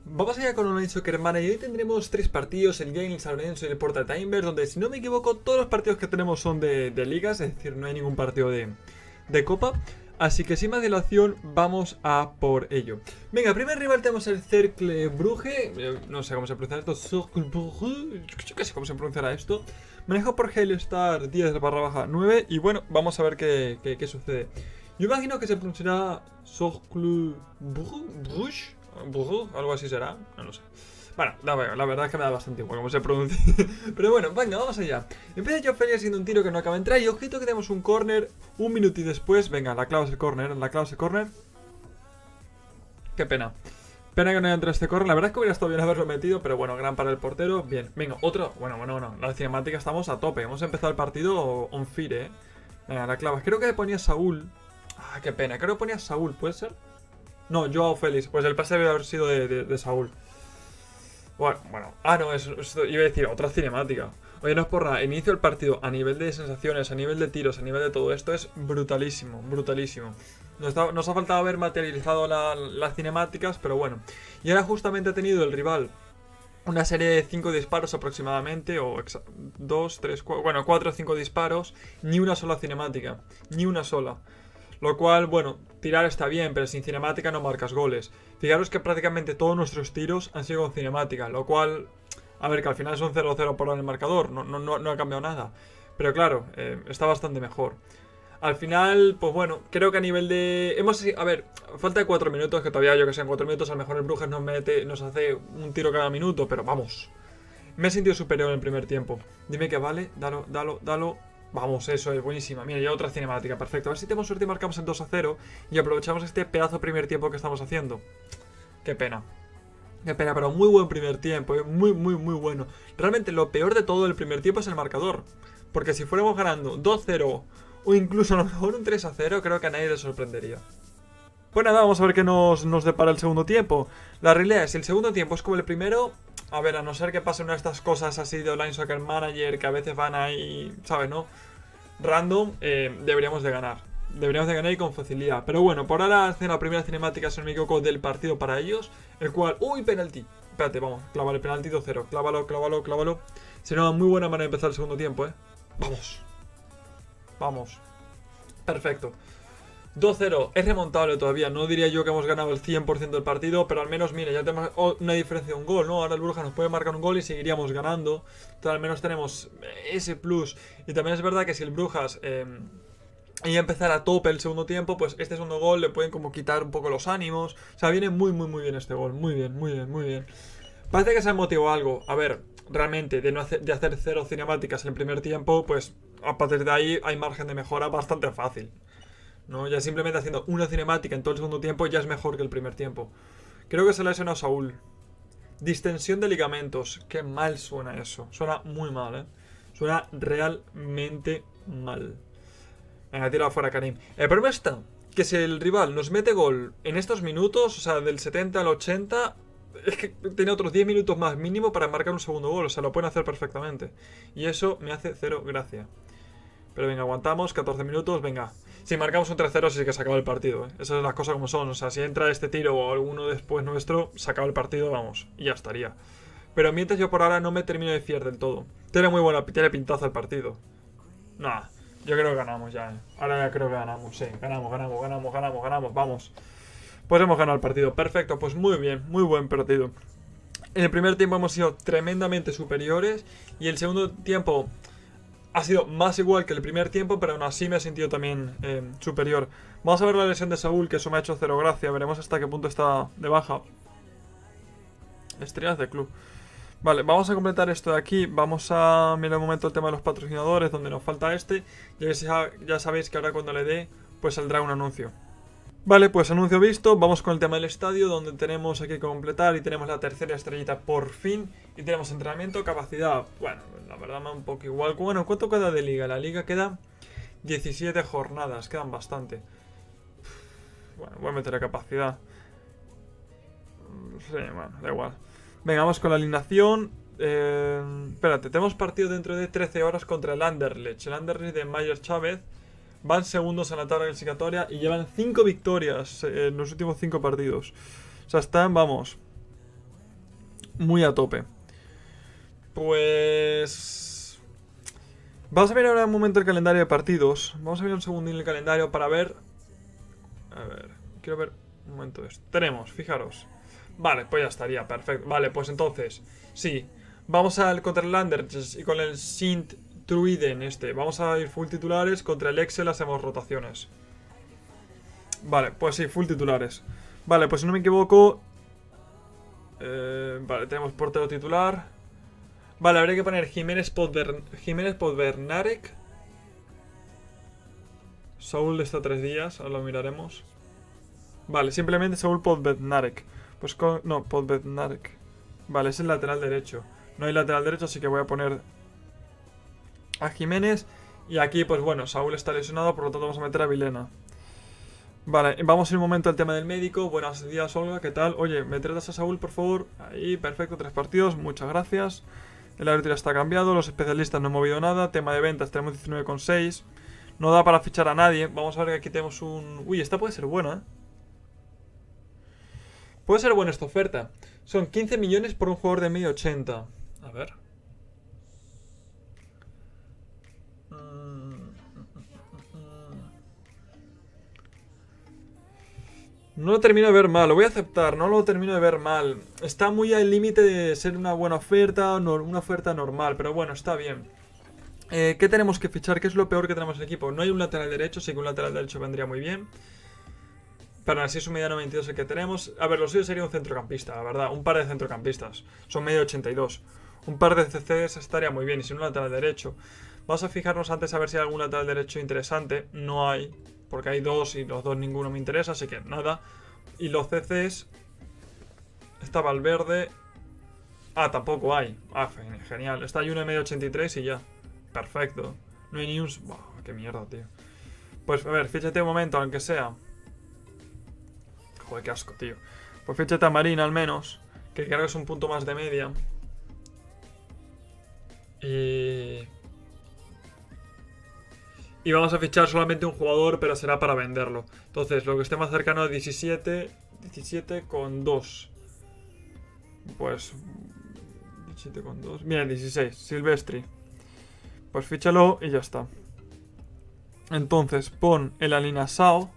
Vamos allá con Online Soccer Manager y hoy tendremos 3 partidos, el Gale, el San Lorenzo y el Porta Timber, donde si no me equivoco todos los partidos que tenemos son de ligas, es decir, no hay ningún partido de copa. Así que sin más dilación vamos a por ello. Venga, primer rival tenemos el Cercle Brugge, no sé cómo se pronuncia esto, Cercle Brugge, yo qué sé cómo se pronunciará esto. Manejado por Hailstar 10/9 y bueno, vamos a ver qué sucede. Yo imagino que se pronunciará Cercle Brugge, algo así será, no lo sé. Bueno, la verdad es que me da bastante igual cómo se pronuncia. Pero bueno, venga, vamos allá. Empieza Joao Félix haciendo un tiro que no acaba de entrar. Y ojito que tenemos un córner un minuto y después. Venga, la clava es el córner, Qué pena. Pena que no haya entrado este córner. La verdad es que hubiera estado bien haberlo metido, pero bueno, gran para el portero. Bien, venga, otro. Bueno, no. La cinemática estamos a tope. Hemos empezado el partido on fire, Venga, la clava. Creo que ponía Saúl. Ah, qué pena. Creo que ponía Saúl, ¿puede ser? No, Joao Félix. Pues el pase debe haber sido de Saúl. Bueno. Ah, no, eso iba a decir otra cinemática. Oye, no es por nada. Inicio el partido a nivel de sensaciones, a nivel de tiros, a nivel de todo esto es brutalísimo. Nos ha faltado haber materializado las cinemáticas, pero bueno. Y ahora justamente ha tenido el rival una serie de 5 disparos aproximadamente, o 2, 3, 4, bueno, 4 o 5 disparos, ni una sola cinemática, ni una sola. Lo cual, bueno, tirar está bien, pero sin cinemática no marcas goles. Fijaros que prácticamente todos nuestros tiros han sido con cinemática, lo cual, a ver, que al final son 0-0 por el marcador, no ha cambiado nada. Pero claro, está bastante mejor. Al final, pues bueno, creo que a nivel de... A ver, falta de 4 minutos, que todavía yo que sé, en 4 minutos a lo mejor el Brujas nos hace un tiro cada minuto, pero vamos. Me he sentido superior en el primer tiempo. Dime que vale, dalo. Vamos, eso es buenísima. Mira, ya otra cinemática, perfecto. A ver si tenemos suerte y marcamos el 2-0 y aprovechamos este pedazo primer tiempo que estamos haciendo. Qué pena, pero muy buen primer tiempo, muy bueno. Realmente lo peor de todo del primer tiempo es el marcador. Porque si fuéramos ganando 2-0 o incluso a lo mejor un 3-0, creo que a nadie le sorprendería. Pues nada, vamos a ver qué nos depara el segundo tiempo. La realidad es, el segundo tiempo es como el primero. A ver, a no ser que pasen una de estas cosas así de Online Soccer Manager, que a veces van ahí, ¿sabes, no? Random, deberíamos de ganar. Deberíamos de ganar y con facilidad. Pero bueno, por ahora hacen la primera cinemática, si no me equivoco, del partido para ellos. El cual... ¡Uy, penalti! Espérate, vamos, clávalo, el penalti 2-0. Clávalo. Será una muy buena manera de empezar el segundo tiempo, Vamos. Perfecto. 2-0, es remontable todavía, no diría yo que hemos ganado el 100% del partido, pero al menos, mira, ya tenemos una diferencia de un gol, ¿no? Ahora el Brujas nos puede marcar un gol y seguiríamos ganando, entonces al menos tenemos ese plus. Y también es verdad que si el Brujas y empezar a tope el segundo tiempo, pues este segundo gol le pueden como quitar un poco los ánimos. O sea, viene muy bien este gol, muy bien. Parece que se ha motivado algo, a ver, realmente de hacer 0 cinemáticas en el primer tiempo, pues a partir de ahí hay margen de mejora bastante fácil. ¿No? Ya simplemente haciendo una cinemática en todo el segundo tiempo ya es mejor que el primer tiempo. Creo que se le ha lesionado a Saúl. Distensión de ligamentos. Qué mal suena eso. Suena muy mal, Suena realmente mal. Venga, tira afuera Karim. El problema está que si el rival nos mete gol en estos minutos, o sea, del 70 al 80, es que tiene otros 10 minutos más mínimo para marcar un segundo gol. O sea, lo pueden hacer perfectamente. Y eso me hace cero gracia. Pero venga, aguantamos, 14 minutos, venga. Si marcamos un 3-0 sí que se acaba el partido, Esas son las cosas como son. O sea, si entra este tiro o alguno después nuestro, se acaba el partido, vamos, y ya estaría. Pero mientras yo por ahora no me termino de fiar del todo. Tiene tiene pintaza el partido. Nah, yo creo que ganamos ya, Ahora ya creo que ganamos, sí. Ganamos, vamos. Pues hemos ganado el partido, perfecto, pues muy bien, muy buen partido. En el primer tiempo hemos sido tremendamente superiores y el segundo tiempo... ha sido más igual que el primer tiempo, pero aún así me he sentido también superior. Vamos a ver la lesión de Saúl, que eso me ha hecho cero gracia. Veremos hasta qué punto está de baja. Estrellas de club. Vale, vamos a completar esto de aquí. Vamos a mirar un momento el tema de los patrocinadores, donde nos falta este. Ya sabéis que ahora cuando le dé, pues saldrá un anuncio. Vale, pues anuncio visto, vamos con el tema del estadio, donde tenemos aquí que completar y tenemos la tercera estrellita por fin. Y tenemos entrenamiento, capacidad, bueno, la verdad me da un poco igual. Bueno, ¿cuánto queda de liga? La liga queda 17 jornadas, quedan bastante. Bueno, voy a meter la capacidad. Sí, bueno, da igual. Venga, vamos con la alineación. Espérate, tenemos partido dentro de 13 horas contra el Anderlecht. El Anderlecht de Mayer Chávez. Van segundos en la tabla clasificatoria y llevan 5 victorias en los últimos 5 partidos. O sea, están, vamos, muy a tope. Pues... Vamos a mirar ahora un momento el calendario de partidos. Vamos a mirar un segundín el calendario para ver... A ver, quiero ver un momento esto. Tenemos, fijaros. Vale, pues ya estaría, perfecto. Vale, pues entonces, sí. Vamos al contra el Landers y con el Sint Truiden este. Vamos a ir full titulares. Contra el Excel hacemos rotaciones. Vale, pues sí, full titulares. Vale, pues si no me equivoco... vale, tenemos portero titular. Vale, habría que poner Jiménez Podbernarek. Saúl está 3 días, ahora lo miraremos. Vale, simplemente Saúl Podbernarek. Pues no, Podbernarek. Vale, es el lateral derecho. No hay lateral derecho, así que voy a poner a Jiménez. Y aquí, pues bueno, Saúl está lesionado, por lo tanto vamos a meter a Vilena. Vale, vamos en un momento al tema del médico. Buenos días, Olga, ¿qué tal? Oye, ¿me tratas a Saúl, por favor? Ahí, perfecto, 3 partidos, muchas gracias. El árbitro está cambiado, los especialistas no han movido nada. Tema de ventas, tenemos 19,6. No da para fichar a nadie. Vamos a ver que aquí tenemos un... Uy, esta puede ser buena, ¿eh? Puede ser buena esta oferta. Son 15 millones por un jugador de medio 80. A ver. No lo termino de ver mal, lo voy a aceptar, no lo termino de ver mal. Está muy al límite de ser una buena oferta, una oferta normal, pero bueno, está bien. ¿Qué tenemos que fichar? ¿Qué es lo peor que tenemos en el equipo? No hay un lateral derecho, sí que un lateral derecho vendría muy bien. Pero así es un mediano 22 el que tenemos. A ver, lo suyo sería un centrocampista, la verdad, un par de centrocampistas. Son medio 82. Un par de CCs estaría muy bien, y sin un lateral derecho. Vamos a fijarnos antes a ver si hay algún lateral derecho interesante. No hay, porque hay 2 y los 2 ninguno me interesa, así que nada. Y los CCs... Está Valverde... Ah, tampoco hay. Ah, genial. Está hay uno de medio 83 y ya. Perfecto. No hay ni un... Buah, qué mierda, tío. Pues a ver, fíjate un momento, aunque sea. Joder, qué asco, tío. Pues fíjate a Marina al menos, que creo que es un punto más de media. Y vamos a fichar solamente un jugador, pero será para venderlo. Entonces, lo que esté más cercano a 17 con 2. Pues... 17 con 2. Mira, 16. Silvestri. Pues fíchalo y ya está. Entonces, pon el Alinasao.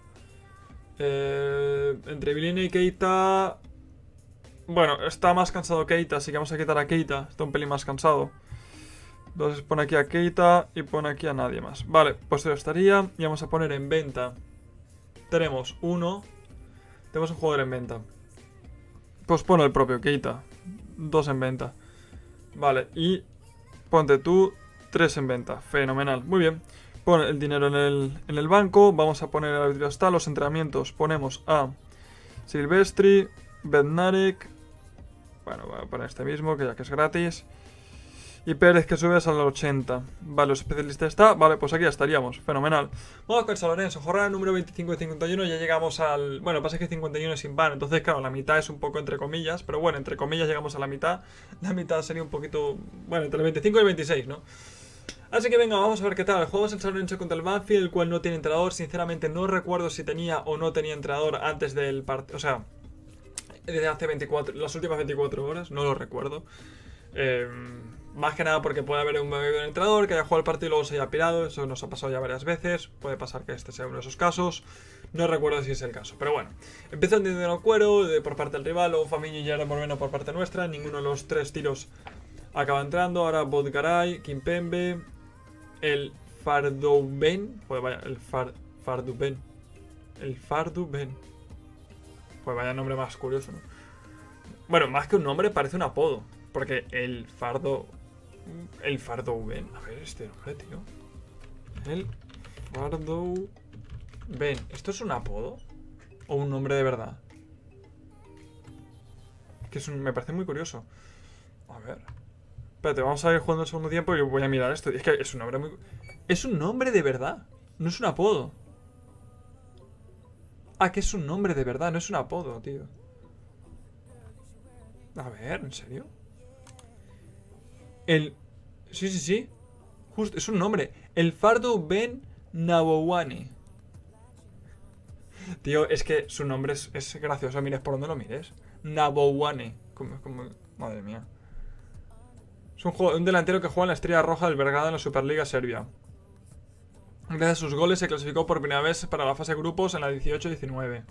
Entre Vilena y Keita... Bueno, está más cansado Keita, así que vamos a quitar a Keita. Está un pelín más cansado. Entonces pon aquí a Keita y pon aquí a nadie más. Vale, pues eso estaría. Y vamos a poner en venta. Tenemos uno. Tenemos un jugador en venta. Pues pon el propio Keita. 2 en venta. Vale, y ponte tú 3 en venta. Fenomenal, muy bien. Pon el dinero en el banco. Vamos a poner el árbitro hasta los entrenamientos. Ponemos a Silvestri, Bednarek. Bueno, voy a poner este mismo, que ya que es gratis. Y Pérez, que subes al 80. Vale, los especialistas está. Vale, pues aquí ya estaríamos. Fenomenal. Vamos con San Lorenzo. Jornada número 25 y 51. Ya llegamos al... Bueno, pasa que 51 es sin pan. Entonces, claro, la mitad es un poco entre comillas. Pero bueno, entre comillas llegamos a la mitad. La mitad sería un poquito... Bueno, entre el 25 y el 26, ¿no? Así que venga, vamos a ver qué tal. El juego es el San Lorenzo contra el Banfield, el cual no tiene entrenador. Sinceramente, no recuerdo si tenía o no tenía entrenador antes del partido. O sea, desde hace 24... Las últimas 24 horas. No lo recuerdo. Más que nada porque puede haber un entrenador que haya jugado el partido y luego se haya pirado. Eso nos ha pasado ya varias veces. Puede pasar que este sea uno de esos casos. No recuerdo si es el caso, pero bueno. Empieza el dinero cuero por parte del rival. Luego Famiño y Yara Moreno por parte nuestra. Ninguno de los 3 tiros acaba entrando. Ahora Bodgaray, Kimpembe, el Fardouben. Pues vaya, el Fardouben. El Fardouben. Pues vaya nombre más curioso, ¿no? Bueno, más que un nombre parece un apodo. Porque el Fardouben. A ver este nombre, tío. El Fardouben. ¿Esto es un apodo? ¿O un nombre de verdad? Que me parece muy curioso. A ver. Espérate, vamos a ir jugando el segundo tiempo y voy a mirar esto. Es que es un nombre muy... Es un nombre de verdad. No es un apodo. Ah, que es un nombre de verdad. No es un apodo, tío. A ver, ¿en serio? Sí. Justo, es un nombre. El Fardouben Nawowane. Tío, es que su nombre es gracioso. Mires por donde lo mires. Nawowane. Madre mía. Es un delantero que juega en la Estrella Roja del Belgrado en la Superliga Serbia. Gracias a sus goles se clasificó por primera vez para la fase de grupos en la 18-19.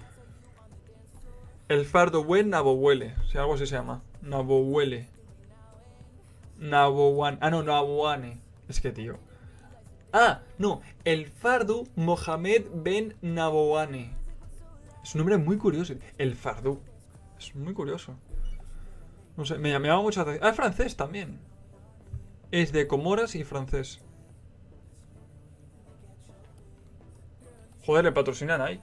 El Fardowuen Nabowele, si algo así se llama. Nabowele. Nabowane. Ah, no, Nabowane. Es que, tío. Ah, no. El Fardu Mohamed Ben Nabowane. Es un nombre muy curioso. El Fardu. Es muy curioso. No sé, me llamaba mucho la atención. Ah, es francés también. Es de Comoras y francés. Joder, le patrocina Nike.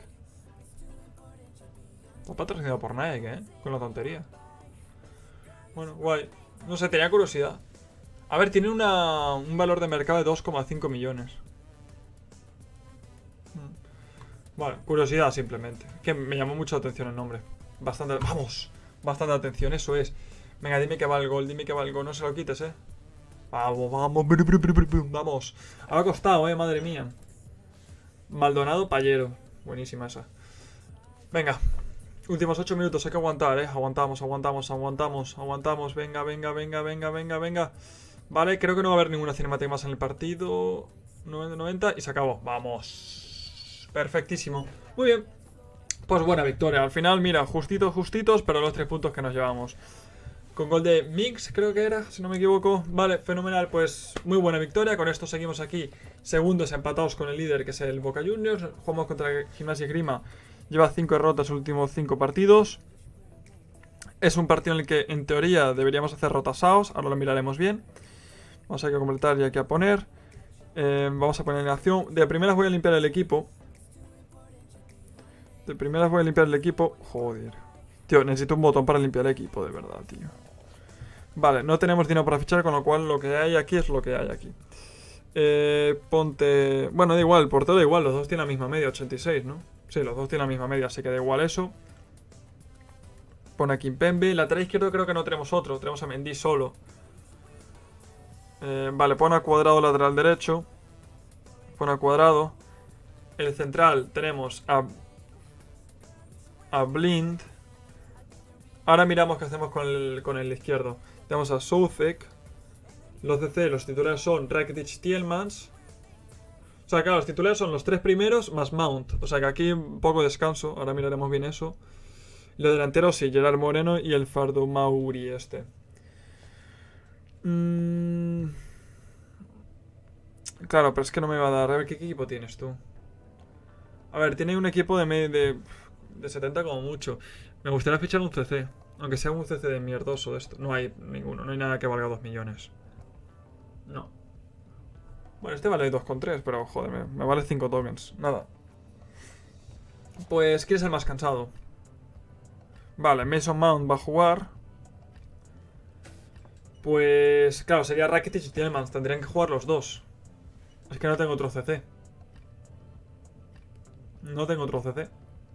Está patrocinado por Nike, con la tontería. Bueno, guay. No sé, tenía curiosidad. A ver, tiene un valor de mercado de 2,5 millones. Vale, curiosidad simplemente. Que me llamó mucho la atención el nombre. Bastante, vamos, bastante atención, eso es. Venga, dime que va el gol, no se lo quites, Vamos, vamos, vamos. Ha costado, madre mía. Maldonado Pallero. Buenísima esa. Venga. Últimos 8 minutos, hay que aguantar, Aguantamos. Venga. Vale, creo que no va a haber ninguna cinemática más en el partido. 90 y se acabó. Vamos. Perfectísimo. Muy bien. Pues buena victoria. Al final, mira, justitos, pero los 3 puntos que nos llevamos. Con gol de Mix, creo que era, si no me equivoco. Vale, fenomenal, pues muy buena victoria. Con esto seguimos aquí, segundos empatados con el líder, que es el Boca Juniors. Jugamos contra Gimnasia y Grima. Lleva 5 derrotas en los últimos 5 partidos. Es un partido en el que, en teoría, deberíamos hacer rotasaos. Ahora lo miraremos bien. Vamos a completar y aquí a poner. Vamos a poner en acción. De primeras voy a limpiar el equipo. Joder. Tío, necesito un botón para limpiar el equipo, de verdad, tío. Vale, no tenemos dinero para fichar, con lo cual lo que hay aquí es lo que hay aquí. Ponte... Bueno, da igual, el portero da igual, los dos tienen la misma media, 86, ¿no? Sí, los dos tienen la misma media, así que da igual eso. Pone aquí Kimpembe. Lateral izquierdo creo que no tenemos otro, tenemos a Mendy solo. Vale, pone a Cuadrado lateral derecho. Pone a Cuadrado. El central tenemos a Blind. Ahora miramos qué hacemos con el izquierdo. Tenemos a Soucek. Los CC, los titulares son Rakitic, Tielemans. O sea, claro, los titulares son los 3 primeros más Mount. O sea que aquí un poco de descanso. Ahora miraremos bien eso. Y los delanteros sí, Gerard Moreno y el Fardo Mauri este. Claro, pero es que no me va a dar. A ver, ¿qué equipo tienes tú? A ver, tiene un equipo de 70 como mucho. Me gustaría fichar un CC. Aunque sea un CC de mierdoso de esto. No hay ninguno, no hay nada que valga 2 millones. No. Bueno, este vale 2,3, pero joder, me vale 5 tokens. Nada. Pues, ¿quién es el más cansado? Vale, Mason Mount va a jugar. Pues, claro, sería Rakitic y Tielemans. Tendrían que jugar los dos. Es que no tengo otro CC. No tengo otro CC.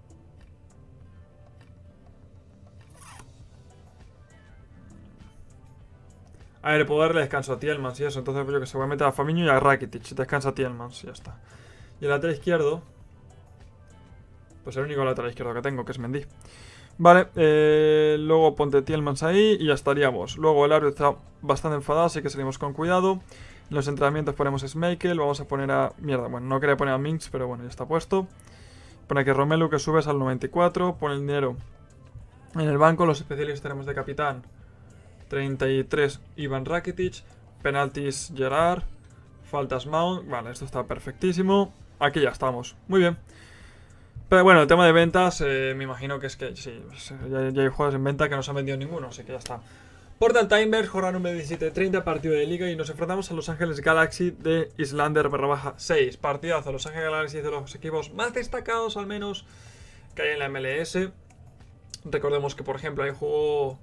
A ver, puedo darle descanso a Tielemans y eso. Entonces pues yo que se voy a meter a Fabinho y a Rakitic. Descansa a Tielemans y ya está. Y el lateral izquierdo, pues el único lateral izquierdo que tengo, que es Mendy. Vale, luego ponte Tielemans ahí y ya estaríamos. Luego el árbitro está bastante enfadado, así que salimos con cuidado. En los entrenamientos ponemos Schmeichel. Vamos a poner a... Mierda, bueno, no quería poner a Minx, pero bueno, ya está puesto. Pone aquí Romelu, que subes al 94. Pone el dinero en el banco. Los especialistas tenemos de capitán 33 Ivan Rakitic. Penaltis Gerard. Faltas Mount. Vale, esto está perfectísimo. Aquí ya estamos. Muy bien. Pero bueno, el tema de ventas, me imagino que es que sí, ya hay juegos en venta que no se han vendido ninguno, así que ya está. Portal Timers, jornada número 17-30, partido de liga y nos enfrentamos a Los Ángeles Galaxy de Islander/6. Partidazo a Los Ángeles Galaxy, de los equipos más destacados al menos que hay en la MLS. Recordemos que por ejemplo ahí jugó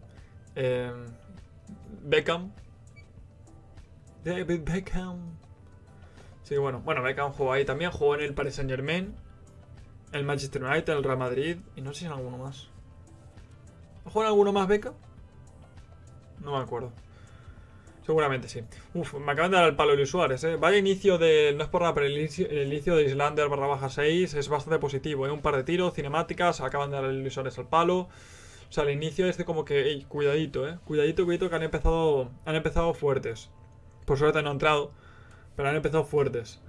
Beckham. David Beckham. Sí, bueno, Beckham jugó ahí también, jugó en el Paris Saint Germain, el Manchester United, el Real Madrid y no sé si en alguno más. ¿Ha jugado en alguno más Beckham? No me acuerdo. Seguramente sí. Uf, me acaban de dar el palo Luis Suárez, Vaya inicio de... No es por nada, pero el inicio de Islander/6 es bastante positivo, Un par de tiros, cinemáticas, acaban de dar el Luis Suárez al palo. O sea, al inicio es de como que, ey, cuidadito, cuidadito, cuidadito, que han empezado fuertes. Por suerte no han entrado, pero han empezado fuertes.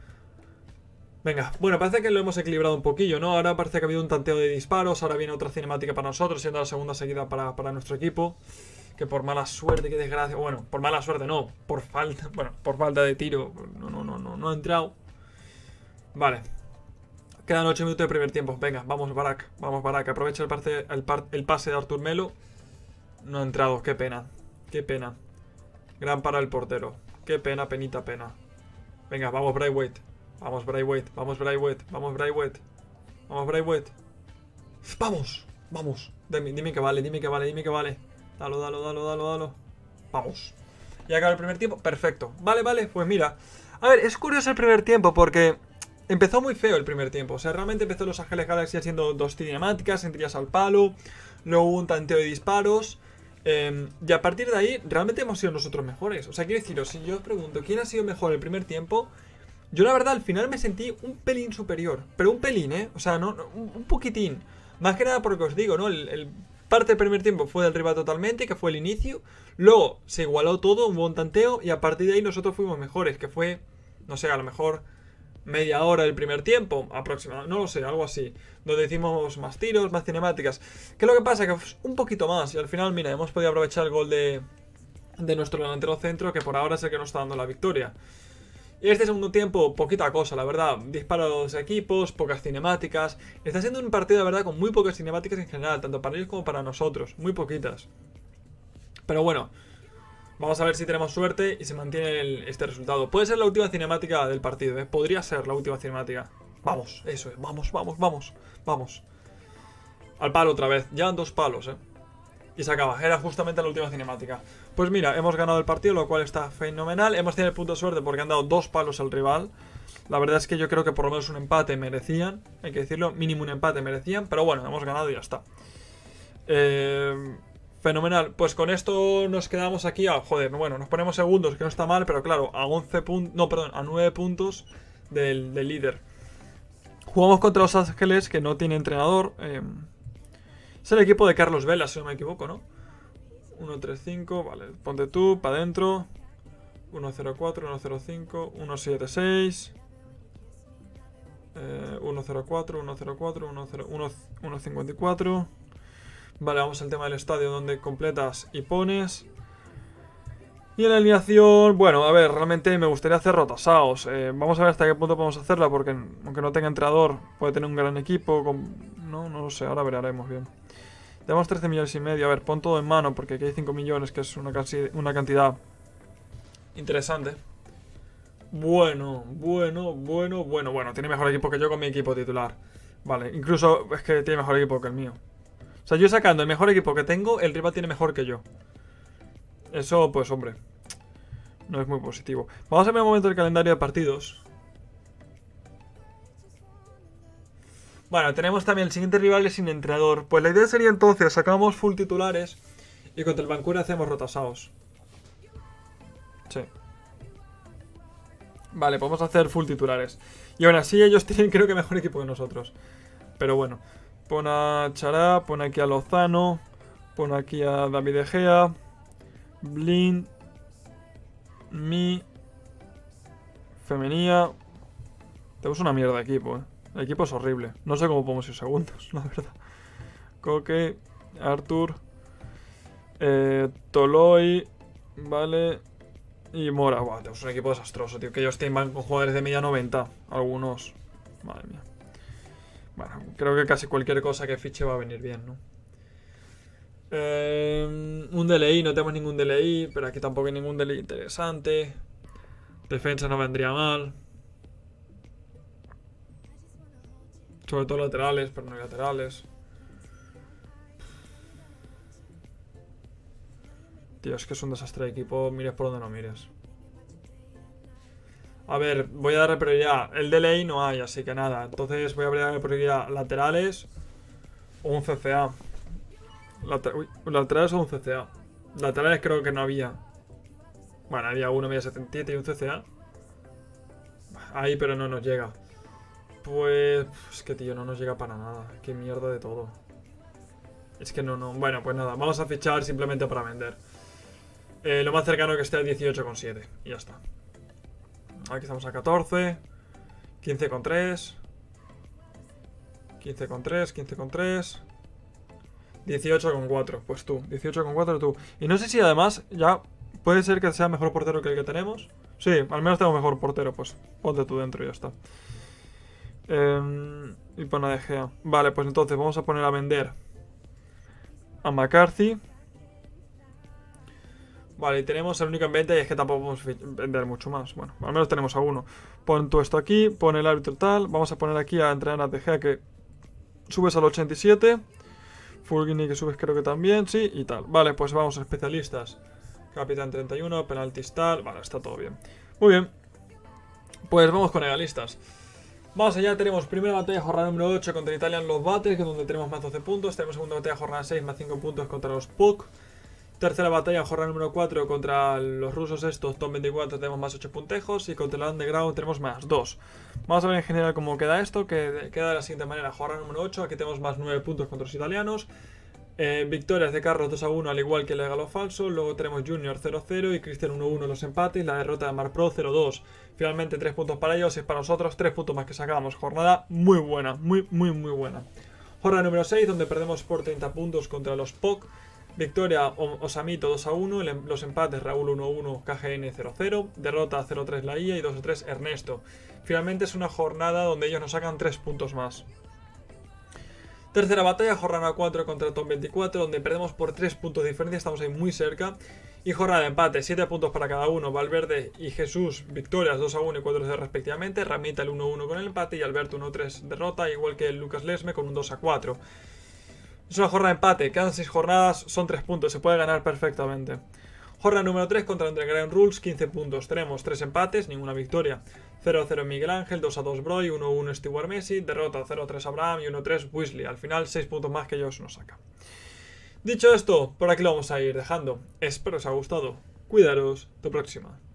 Venga, bueno, parece que lo hemos equilibrado un poquillo, ¿no? Ahora parece que ha habido un tanteo de disparos, ahora viene otra cinemática para nosotros, siendo la segunda seguida para nuestro equipo. Que por mala suerte, qué desgracia. Bueno, por mala suerte no, por falta, bueno, por falta de tiro. No ha entrado. Vale. Quedan 8 minutos de primer tiempo. Venga, vamos Barak, aprovecha el pase de Artur Melo. No ha entrado, qué pena. Qué pena. Gran para el portero. Qué pena, penita, pena. Venga, vamos Braithwaite. Vamos Braithwaite, vamos Braithwaite, vamos Braithwaite. Vamos Braithwaite. Vamos, vamos. Dime que vale, dime que vale, dime que vale. Dalo. Vamos. Ya acaba el primer tiempo, perfecto. Vale, pues mira. A ver, es curioso el primer tiempo porque empezó muy feo el primer tiempo. O sea, realmente empezó Los Ángeles Galaxy haciendo 2 cinemáticas, entrías al palo. Luego hubo un tanteo de disparos. Y a partir de ahí, realmente hemos sido nosotros mejores. O sea, quiero deciros, si yo os pregunto quién ha sido mejor el primer tiempo, yo la verdad al final me sentí un pelín superior. Pero un pelín, o sea, no, un poquitín. Más que nada porque os digo, ¿no? El parte del primer tiempo fue del rival totalmente, que fue el inicio. Luego se igualó todo, un buen tanteo. Y a partir de ahí nosotros fuimos mejores, que fue, no sé, a lo mejor media hora del primer tiempo, aproximadamente, no lo sé, algo así. Donde hicimos más tiros, más cinemáticas. ¿Qué es lo que pasa? Que un poquito más. Y al final, mira, hemos podido aprovechar el gol de nuestro delantero centro, que por ahora es el que nos está dando la victoria. Y este segundo tiempo, poquita cosa, la verdad. Disparos de equipos, pocas cinemáticas. Está siendo un partido, la verdad, con muy pocas cinemáticas en general, tanto para ellos como para nosotros. Muy poquitas. Pero bueno, vamos a ver si tenemos suerte y se mantiene este resultado. Puede ser la última cinemática del partido, podría ser la última cinemática. Vamos, eso es, vamos. Al palo otra vez, ya 2 palos, y se acaba, era justamente la última cinemática. Pues mira, hemos ganado el partido, lo cual está fenomenal. Hemos tenido el punto de suerte porque han dado 2 palos al rival. La verdad es que yo creo que por lo menos un empate merecían. Hay que decirlo, mínimo un empate merecían. Pero bueno, hemos ganado y ya está. Fenomenal, pues con esto nos quedamos aquí. Joder, bueno, nos ponemos segundos, que no está mal. Pero claro, a 11 puntos, no, perdón, a 9 puntos del líder. Jugamos contra Los Ángeles, que no tiene entrenador. Es el equipo de Carlos Vela, si no me equivoco, ¿no? 1-3-5, vale, ponte tú, para adentro. 1-0-4, 1-0-5, 1-7-6. 1-0-4, 1-0-4, 1-54. Vale, vamos al tema del estadio, donde completas y pones. Y en la alineación, bueno, a ver, realmente me gustaría hacer rotasaos. Vamos a ver hasta qué punto podemos hacerla, porque aunque no tenga entrenador, puede tener un gran equipo. No lo sé, ahora veremos bien. Tenemos 13 millones y medio. A ver, pon todo en mano, porque aquí hay 5 millones, que es una cantidad interesante. Bueno. Tiene mejor equipo que yo con mi equipo titular. Vale, incluso es que tiene mejor equipo que el mío. O sea, yo sacando el mejor equipo que tengo, el rival tiene mejor que yo. Eso, pues, hombre, no es muy positivo. Vamos a ver un momento el calendario de partidos. Bueno, tenemos también el siguiente rival sin entrenador. Pues la idea sería entonces, sacamos full titulares y contra el Vancouver hacemos rotasaos. Sí. Vale, podemos hacer full titulares. Y aún así ellos tienen creo que mejor equipo que nosotros. Pero bueno. Pon a Chará, pon aquí a Lozano, pon aquí a David De Gea, Blind, Femenía. Tenemos una mierda de equipo, El equipo es horrible. No sé cómo podemos ir segundos, la verdad. Coque, Artur, Toloi, vale, y Mora. Buah, tenemos un equipo desastroso, tío. Que ellos van con jugadores de media 90. Algunos. Madre mía. Bueno, creo que casi cualquier cosa que fiche va a venir bien, ¿no? Un DLI, no tenemos ningún DLI, pero aquí tampoco hay ningún DLI interesante. Defensa no vendría mal. Sobre todo laterales, pero no hay laterales. Tío, es que es un desastre de equipo, mires por donde no mires. A ver, voy a darle prioridad. El DLI no hay, así que nada. Entonces voy a darle prioridad laterales o un CCA. Laterales o un CCA. Laterales creo que no había. Bueno, había uno media 77 y un CCA. Ahí, pero no nos llega. Pues... es que, tío, no nos llega para nada. Qué mierda de todo. Es que no. Bueno, pues nada, vamos a fichar simplemente para vender. Lo más cercano que esté a 18,7. Y ya está. Aquí estamos a 14. 15,3. 15,3, 15,3. 18,4. Pues tú, 18,4 tú. Y no sé si además ya puede ser que sea mejor portero que el que tenemos. Sí, al menos tengo mejor portero. Pues ponte tú dentro y ya está. Y pon a De Gea. Vale, pues entonces vamos a poner a vender a McCarthy. Vale, y tenemos el único en venta y es que tampoco podemos vender mucho más. Bueno, al menos tenemos a uno. Pon tú esto aquí, pon el árbitro tal. Vamos a poner aquí a entrenar a De Gea que subes al 87. Fulgini que subes creo que también, sí, y tal. Vale, pues vamos a especialistas. Capitán 31, penaltis tal. Vale, está todo bien. Muy bien. Pues vamos con egalistas. Vamos allá, tenemos primera batalla jornada número 8 contra Italian Love Battles, que es donde tenemos más 12 puntos. Tenemos segunda batalla jornada 6 más 5 puntos contra los PUC. Tercera batalla jornada número 4 contra los rusos estos, Tom 24, tenemos más 8 puntejos. Y contra el Underground tenemos más 2. Vamos a ver en general cómo queda esto, que queda de la siguiente manera. Jornada número 8, aquí tenemos más 9 puntos contra los italianos. Victorias de Carlos 2-1 al igual que Legal o Falso. Luego tenemos Junior 0-0 y Cristian 1-1 los empates. La derrota de Marpro 0-2. Finalmente 3 puntos para ellos y para nosotros 3 puntos más que sacamos. Jornada muy buena, muy buena. Jornada número 6 donde perdemos por 30 puntos contra los POC. Victoria Osamito 2-1, los empates Raúl 1-1, KGN 0-0, derrota 0-3 la IA y 2-3 Ernesto. Finalmente es una jornada donde ellos nos sacan 3 puntos más. Tercera batalla, jornada 4 contra Tom 24, donde perdemos por 3 puntos de diferencia, estamos ahí muy cerca. Y jornada de empate, 7 puntos para cada uno, Valverde y Jesús, victorias 2-1 y 4-0 respectivamente, Ramita el 1-1 con el empate y Alberto 1-3 derrota, igual que el Lucas Lesme con un 2-4. Es una jornada de empate, quedan 6 jornadas, son 3 puntos, se puede ganar perfectamente. Jornada número 3 contra Underground Rules, 15 puntos. Tenemos 3 empates, ninguna victoria. 0-0 Miguel Ángel, 2-2 Broy, 1-1 Stewart Messi, derrota 0-3 Abraham y 1-3 Weasley. Al final 6 puntos más que ellos nos sacan. Dicho esto, por aquí lo vamos a ir dejando. Espero que os haya gustado. Cuidaros, hasta la próxima.